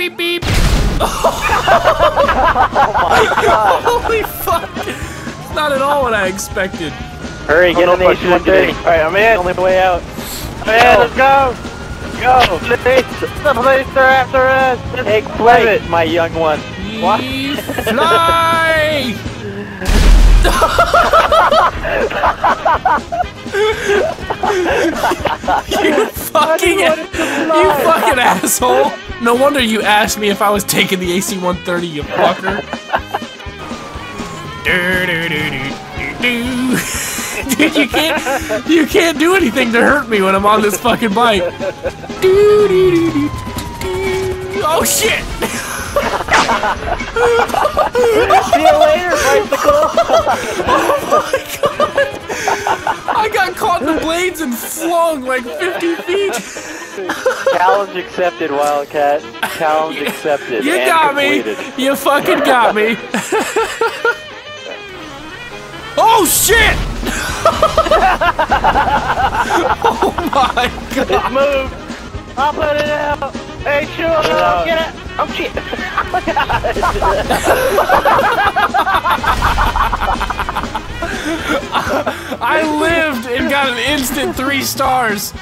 beep, beep. Oh my god. Holy fuck. It's not at all what I expected. Hurry, get on the AC-130. Alright, I'm in. Only way out. Man, let's go! Go! The police are after us! Take flight, my young one. What? Fly! you fucking asshole! No wonder you asked me if I was taking the AC-130, you fucker. Dude, you can't do anything to hurt me when I'm on this fucking bike. Oh shit! See you later, bicycle! Oh my god! I got caught in the blades and flung like 50 feet! Challenge accepted, Wildcat. Challenge accepted. You and got completed. me! You fucking got me! Oh shit! Oh my god! It's moved! I'll put it out! Hey, sure! Get it! Oh shit! I lived and got an instant 3 stars!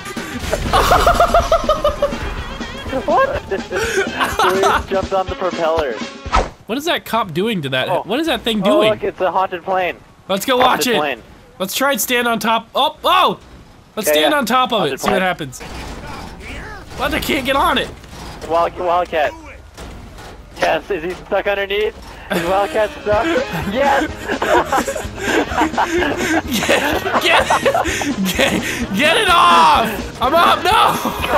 What? Bruce jumped on the propeller. What is that cop doing to that? Oh. What is that thing Oh, doing? look, it's a haunted plane. Let's go watch Haunted it. plane. Let's try and stand on top. Oh, oh! Let's Okay, stand yeah. on top of it. Haunted See what plane. happens. What? I can't get on it. Wildcat. Yes, is he stuck underneath? Is Wildcat stuck? Yes! Get it off! I'm up. No!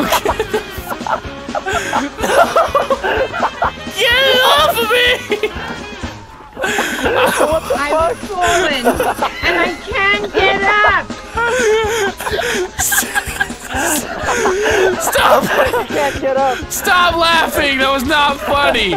Get it off of me! I've fallen and I can't get up. Stop! You can't get up! Stop laughing! That was not funny!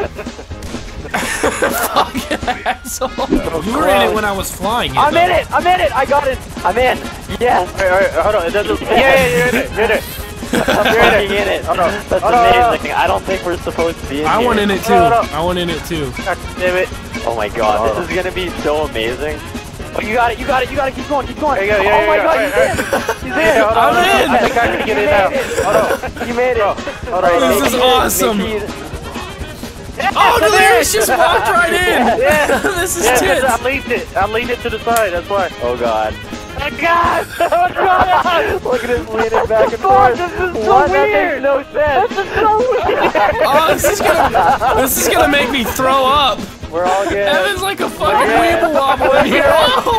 Fucking asshole! You were in it when I was flying it, I'm though. in it! I'm in it! I got it! I'm in! Yes! Alright, hold on. Yeah, you're in it. You're in it. I'm already in it! Hold on. That's Hold on. amazing. I don't think we're supposed to be in I here. went in it too. Hold on. I went in it too. God damn it. Oh my god, this is gonna be so amazing. Oh, you got it, you got it, you got it, keep going, keep going. There you go, yeah, oh my yeah, god, yeah. he's in! He's in! Hold on. I'm in. I think I can get it now. Hold on. You made it! Hold on. This is awesome. Oh, Delirious just walked right in! Yeah. This is Yeah, tits! I leaned it. I leaned it to the side, that's why. Oh god. Oh god! Oh god! Look at him leaning back and forth. This is so What? That weird! makes no sense. This is so weird. Oh, this is gonna make me throw up! We're all good. Evan's like a fucking weeble wobble in here! Oh!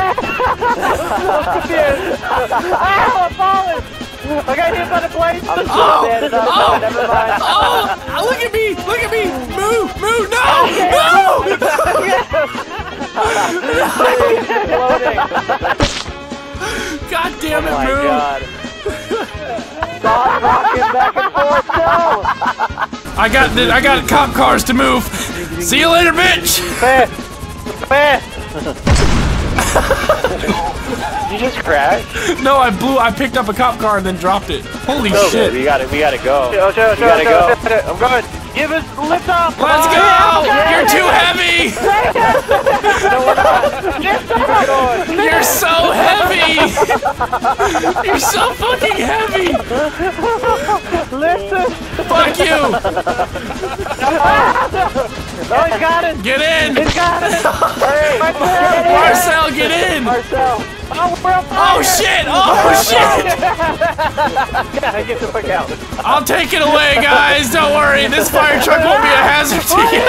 Ow, I'm falling! I got hit by the plane! I'm still Oh! standing up. Oh! Never mind. Oh! Look at me! Look at me! Move! Move! No! Floating. No! God damn it, Oh my Move! god. Stop rocking back and forth, no! I got cop cars to move! See you later, bitch! Fast! Fast! Did you just crash? No, I picked up a cop car and then dropped it. Holy Okay, shit. we gotta go. Show, gotta go. I'm going. Give us lift off! Let's go! You're too heavy! You're so heavy! You're so fucking heavy! Listen! Fuck you! Oh, he got it! Get in! He got it! Hey, Marcel, get in! Marcel. Oh, we're on Oh fire! shit! Oh shit! Gotta get the fuck out. I'll take it away, guys! Don't worry, this fire truck won't be a hazard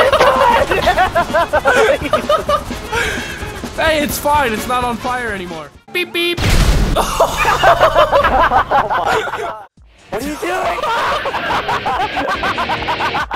to you! Hey, it's fine, it's not on fire anymore. Beep beep! Oh my god. What are you doing?